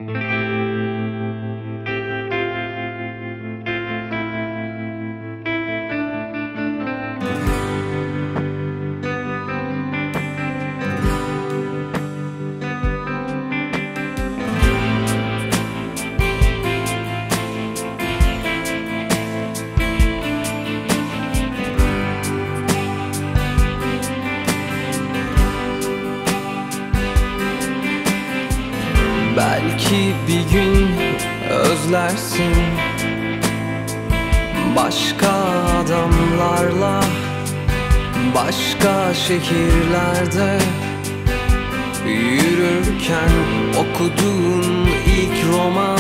Belki bir gün özlersin başka adamlarla, başka şehirlerde yürürken okuduğun ilk roman,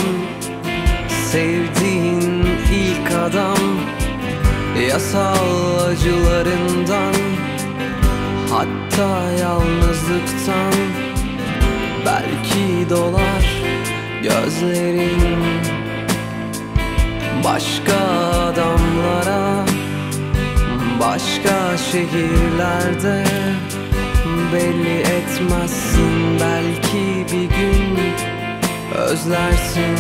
sevdiğin ilk adam, yasal acılarından, hatta yalnızlıktan. Belki dolar gözlerin başka adamlara, başka şehirlerde, belli etmezsin. Belki bir gün özlersin.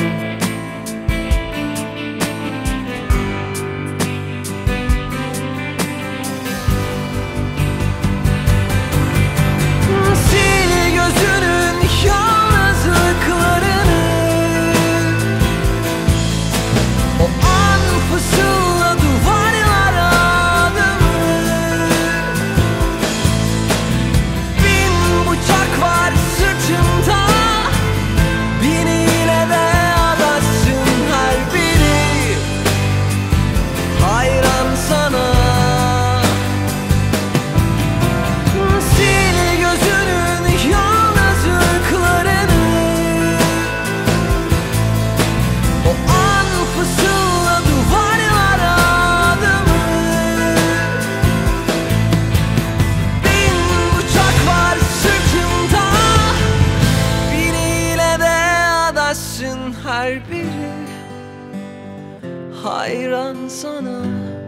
Her biri hayran sana.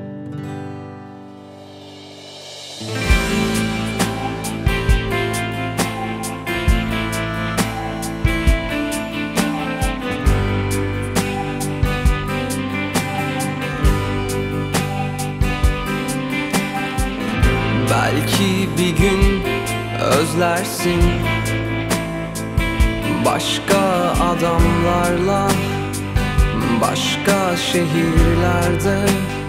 Belki bir gün özlersin başka adamlarla, başka şehirlerde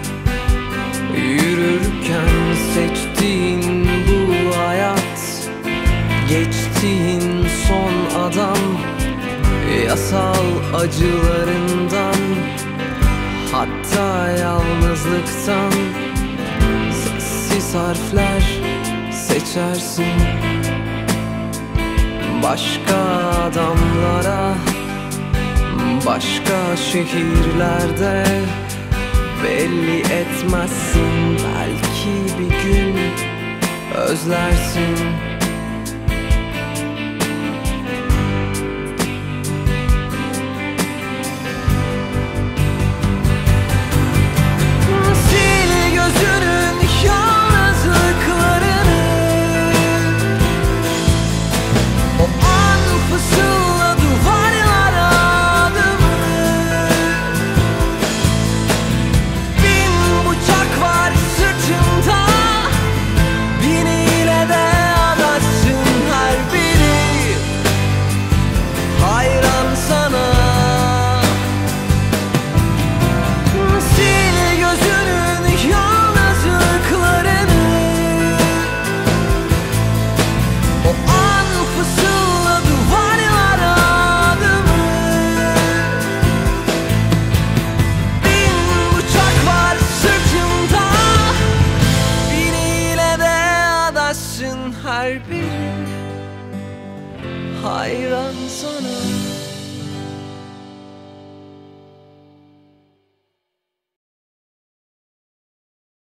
yürürken seçtiğin bu hayat, geçtiğin son adam, yasal acılarından, hatta yalnızlıktan. Sessiz harfler seçersin başka adamlara, başka şehirlerde, belli etmezsin. Belki bir gün özlersin. Her biri hayran sana.